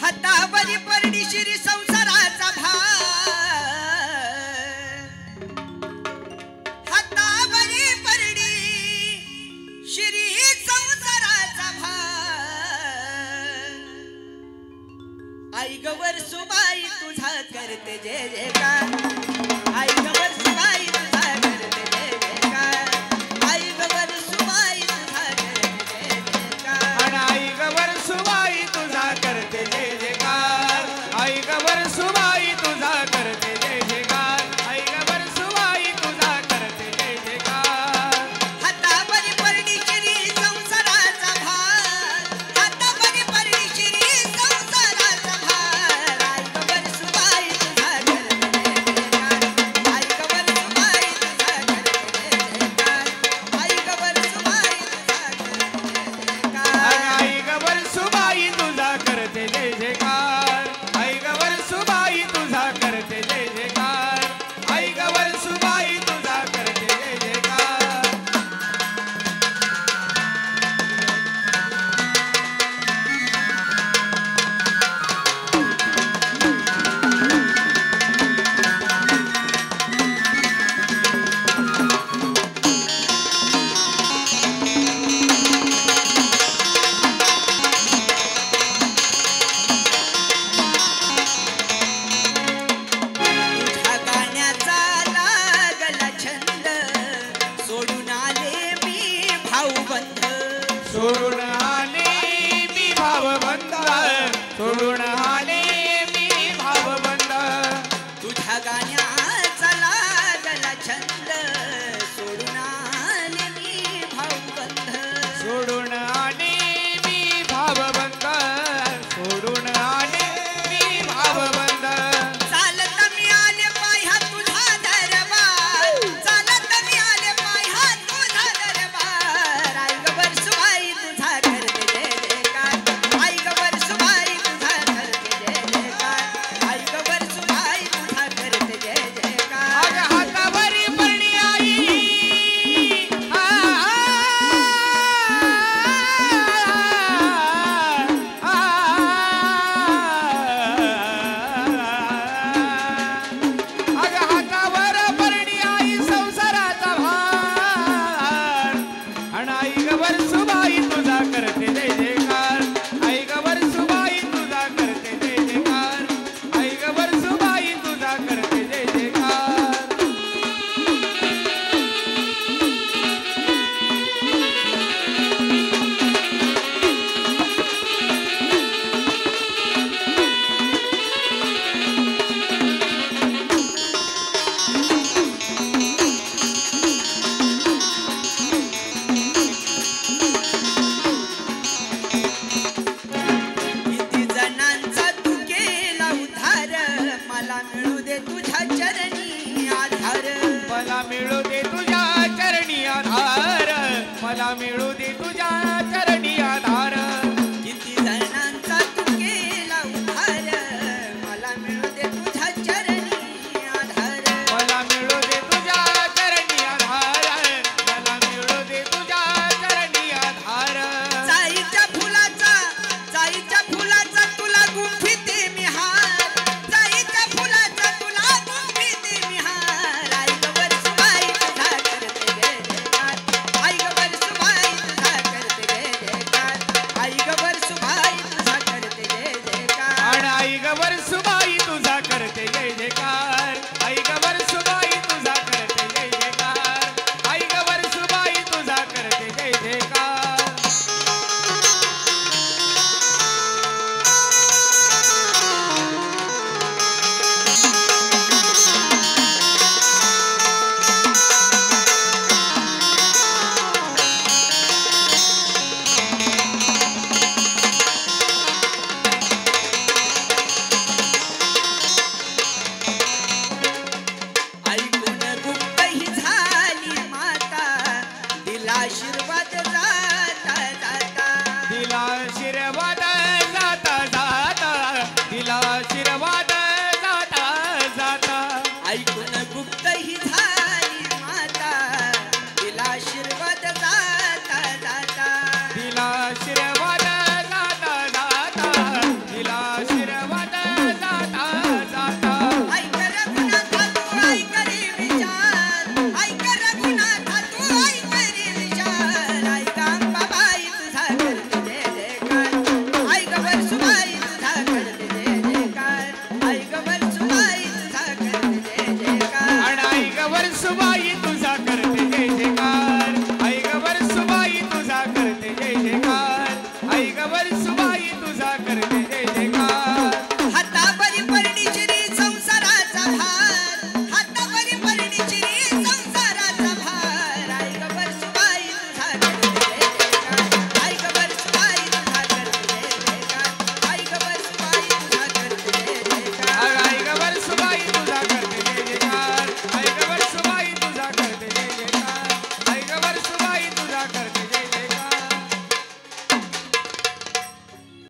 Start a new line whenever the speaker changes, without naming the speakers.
हातावरी परडीशिरी संसाराचा भार, हातावरी परडी श्री संसाराचा भार। आई गवर सुबाई तुझा करते जय जयकार, आई गवर सुबाई तुझा करते जय जयकार, आई गवर सुबाई तुझा करते जय जयकार,
आई गवर सुबाई तुझा करते जय जयकार, आई गवर सुबाई तुझा करते जय जयकार, आई गवर सुबाई तुझा करते जय जयकार।
हातावरी परडी श्री संसाराचा भार, हातावरी परडी श्री संसाराचा भार। आई गवर सुबाई तुझा करते जय जयकार, आई गवर सुबाई तुझा करते जय जयकार, आई गवर सुबाई तुझा करते जय जयकार।
आई गवर सुबाई तुझा करते जय जयकार, आई गवर सुबाई तुझा करते जय जयकार, आई गवर सुबाई तुझा करते जय जयकार।
तुझ्या गाण्याचा लागला छंद, सोडून आले मी भाऊबंध,
सोडून आले मी भावबंध, सोडून आले मी भावबंध।
तुझ्या गाण्याचा लागला छंद, सोडून आले मी भाऊबंध,
सोडून आले मी भावबंध, सोडून आले मी भावबंध।
चालत मी आले पाह्या तुझा दरबार, चालत मी आले पाह्या तुझा दरबार। आई गवर सुबाई तुझा करते जय जयकार, आई गवर सुबाई तुझा करते जय जयकार, आई गवर सुबाई तुझा करते जय जयकार।
अग हातावरी परडी आई, अग हातावर परडी आई संसाराचा भार, आणि आई गवर सुबाई तुझा करते जय जयकार, आई गवर सुबाई तुझा करते जय जयकार, आई गवर सुबाई तुझा करते जय जयकार।
किती जणांचा तू केला उद्धार, मला मिळू दे तुझ्या चरणी आधार,
मला मिळू दे तुझ्या चरणी आधार, मला मिळू दे तुझ्या चरणी आधार।
किती जणांचा तू केला उद्धार, मला मिळू दे तुझ्या चरणी आधार,
मला मिळू दे तुझ्या चरणी आधार, मला मिळू दे तुझ्या चरणी आधार।
जाईच्या फुलाचा तुला गुंफिते मी हार, जाईच्या फुलाचा तुला गुंफिते मी हार। आई गवर सुबाई तुझा करते जय जयकार, आई गवर सुबाई तुझा करते जय जयकार, आई गवर सुबाई तुझा करते जय जयकार।
आणि आई गवर सुबाई